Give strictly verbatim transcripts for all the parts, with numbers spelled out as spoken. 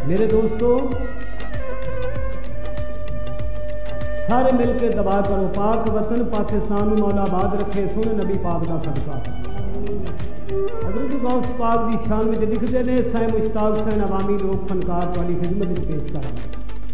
मेरे दोस्तों, सारे मिलके दबा करो, पाक वतन पाकिस्तान मौला आबाद रखे, सुन नबी पाक का सदका। हज़रत गौस पाक की शान में लिखते हैं, सै मुश्ताक सैन अवामी लोग फनकार वाली खिदमत में पेश कर रहे हैं।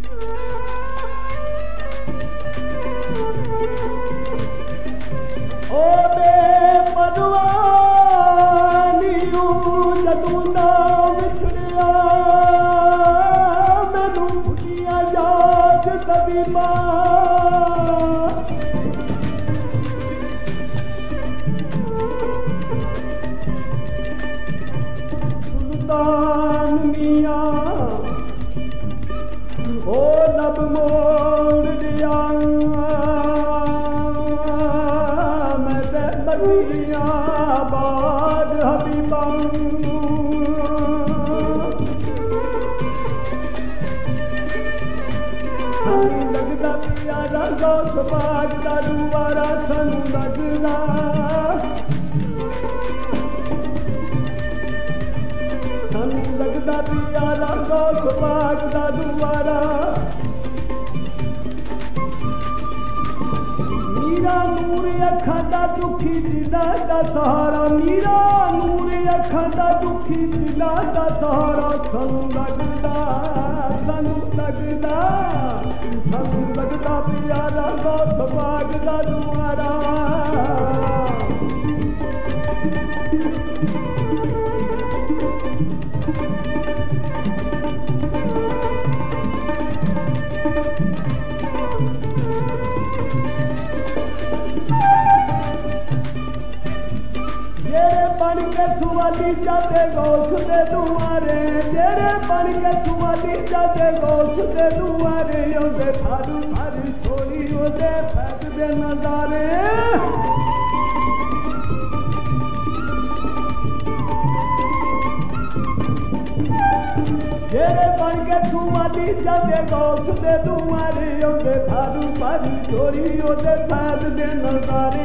सुल्तान मियां ओ लब मोड़ दिया, मैं बगिया बाद हबीबा। लगदा प्यारा गौस पाक दा दुआरा, सानू लगदा सानू लगदा प्यारा गौस पाक दा दुआरा। मीरा नूर अखां दा दुखी दिला दा सहारा, मीरा नूर अखां दा दुखी दिला दा सहारा। सानू लगदा सानू लगदा सानू लगदा प्यारा गौस पाक दा दुआरा। जेरे बन के सुवाली जाते गौस दे दुआरे, जेरे बन के सुवाली जाते गौस दे दुआरे। ओदे थारू थारी छोड़ी ओदे फैद दे नजारे। जेरे बन के सुवाली जाते गौस दे दुआरे। ओदे थारू थारी छोड़ी ओदे फैद दे नजारे।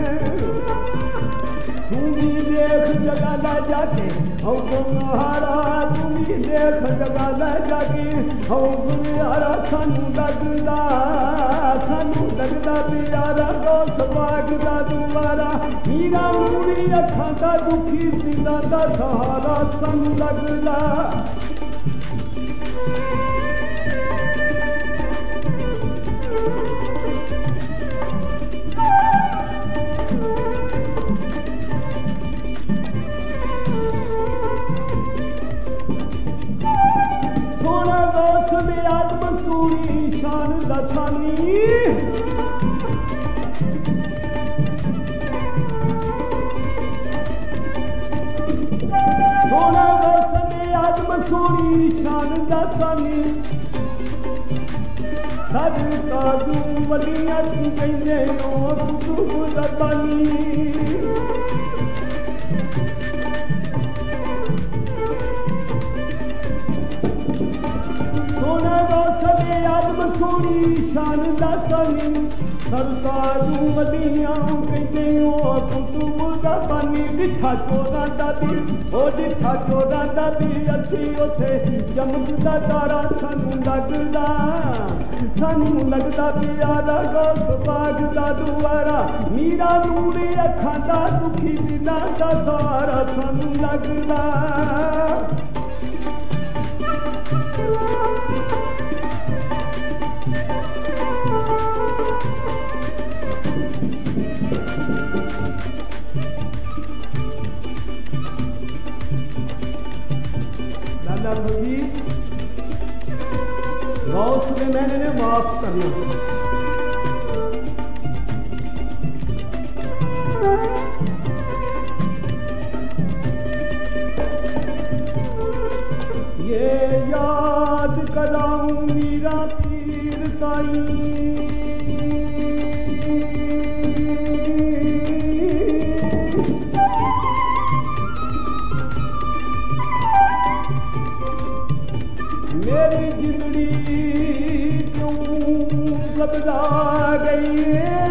तुमी देख जगाला जाके हौ गुनहारा, तुमी देख जगाला जाके हौ गुनहारा। सानू लगदा सानू लगदा प्यारा गौस पाक दा दुआरा। मीरा नूरी अखां दा दुखी दिला दा सहारा। सानू लगदा सोना गौस दे आत्म सूरी शान दसानी। सोना गौस दे आत्म सूरी शान दसानी। सद काजू वलियां कहंदे ओ कुतुब रब्बानी। सोना गौस दे आदम सोनी शान दासानी। सरकारू वलियां कहंदे ओ कुतुब रब्बानी। डिठा चोरा दादी ओ डिठा चोरा दादी असी उथे चमकदा तारा। सानू लगदा सानू लगदा प्यारा गौस पाक दा दुआरा। मीरा नूरी अखां दा दुखी दिला दा सहारा। सानू लगदा लाला फकीर गौस ने मैंने माफ करना। ये याद कराऊं मीरा पीर ताई। मेरी जिंदड़ी क्यों घबरा गई है।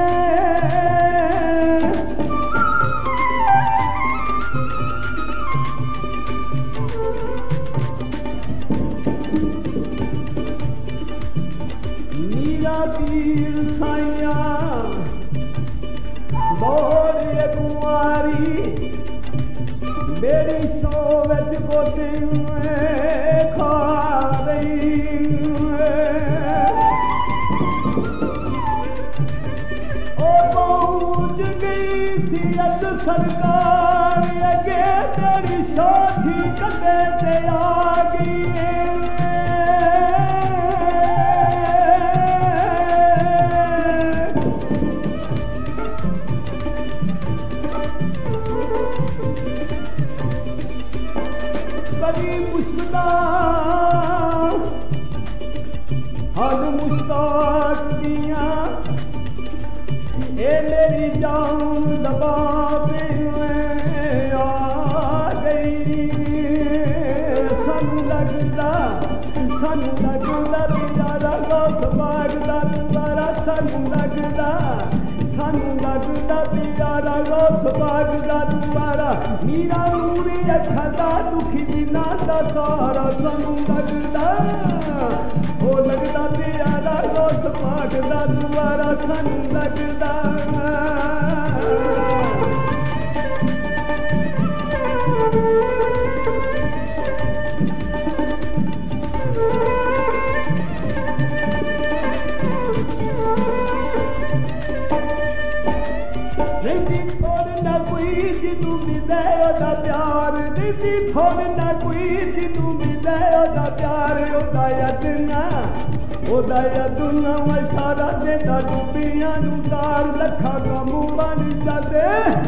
पीर साइया बोरे कुमारी मेरी सोवत गोते खा रही ओ पहुंच गई थी अज सरकार अगे तेरी साथी कदे ते आ गई हर मुश्ताक दिया ए मेरी जान दबा पे आ गई सानू लगदा सानू लगदा बेचारा गौस बागदा दुबारा सानू लगदा सानू लगदा बेचारा गौस बागदा दुबारा मीरा नूरी अखा दा दुखी दिना दा सारा सानू लगदा ओ लगदा प्यारा गौस बागदा दुबारा सानू लगदा जिनू मिले ओदा प्यार नहीं थोड़ ना कोई जिनू मिले ओदा प्यार ओदा यदना ओदा यदना मैं सारा देता डूबियां नू तार लखा कम बन जाते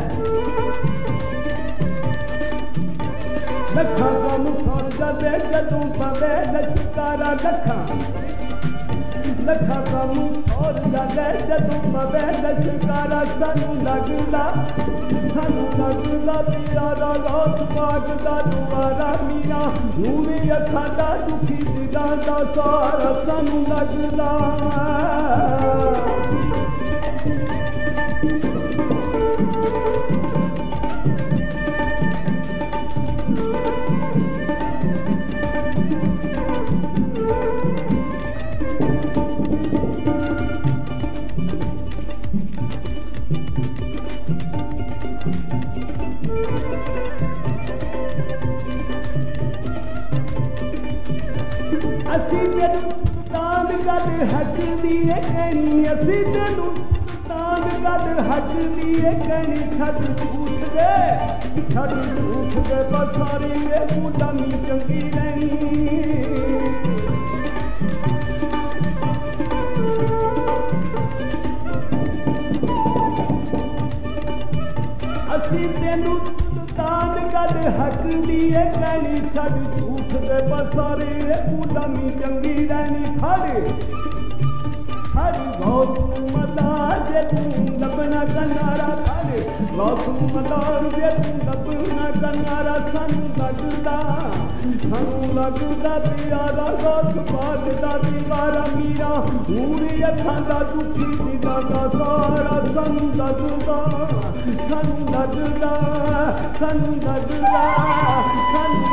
लखा कम सर जाते जदू पवे लचकारा लखा लखा कम और जाते जदू पवे लचकारा सानू लगदा सानू लगदा प्यारा गौस बागदा दुबारा मीरा नूरी अखा दा दुखी दिला दा सारा सानू लगदा असी तेनू तान गद हक दिए कहनी असी तेनू तान गद हक दिए कहनी छड़ झूठ दे छड़ झूठ दे बसारी वे गुलामी चंगी रहनी असी तेनू तान गद हक दिए कहनी छड़ झूठ दे बसारी वे गुलामी चंगी रहनी खड़े हरी गौस मदार जे तू लबना कनारा खड़े गौस मदार जे तू लबना कनारा सानू लगदा सानू लगदा प्यारा गौस बागदा दीवारा मीरा नूरी अखां दा दुखी दिला दा सारा सानू लगदा सानू लगदा सानू लगदा सानू